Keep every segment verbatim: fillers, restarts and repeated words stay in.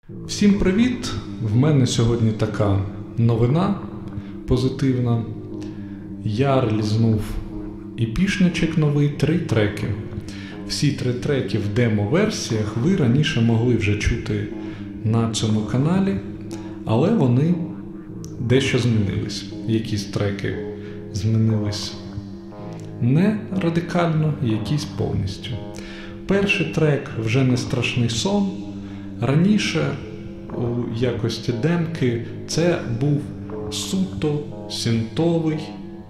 Всім привіт! В мене сьогодні така новина позитивна. Я релізнув іпішничок новий, три треки. Всі три треки в демо-версіях ви раніше могли вже чути на цьому каналі, але вони дещо змінились. Якісь треки змінились не радикально, якісь повністю. Перший трек «Вже не страшний сон». Раніше у якості демки це був суто синтовий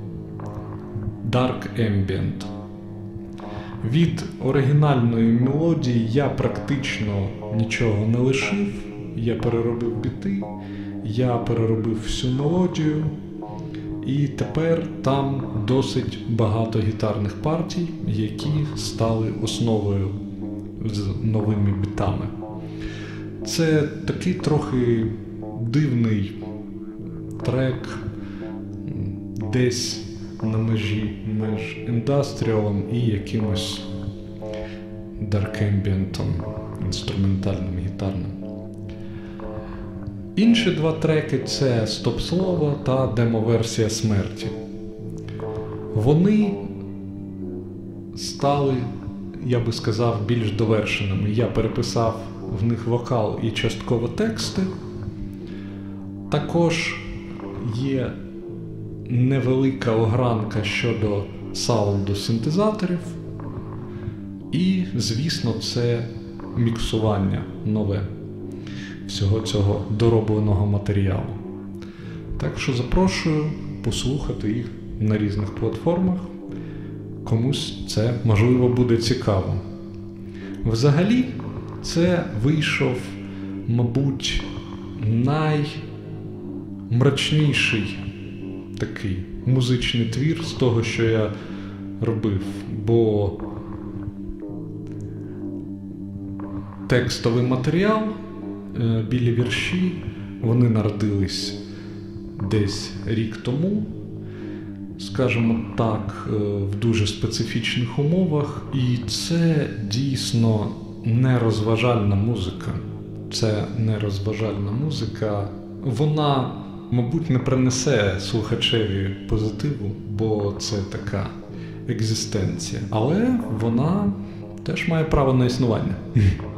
Dark Ambient. Від оригінальної мелодії я практично нічого не лишив, я переробив біти, я переробив всю мелодію, і тепер там досить багато гітарних партій, які стали основою з новими бітами. Це такий трохи дивний трек, десь на межі між індастріалом і якимось Dark Ambient, інструментальним, гітарним. Інші два треки – це «Стоп-слово» та демо-версія «Смерті». Вони стали, я би сказав, більш довершеними. Я переписав в них вокал і частково тексти. Також є невелика огранка щодо саунду синтезаторів. І, звісно, це міксування нове всього цього доробленого матеріалу. Так що запрошую послухати їх на різних платформах. Комусь це, можливо, буде цікаво. Взагалі, це вийшов, мабуть, наймрачніший такий музичний твір з того, що я робив, бо текстовий матеріал, білі вірші, вони народились десь рік тому, скажімо так, в дуже специфічних умовах, і це дійсно не розважальна музика. Це не розважальна музика. Вона, мабуть, не принесе слухачеві позитиву, бо це така екзистенція. Але вона теж має право на існування.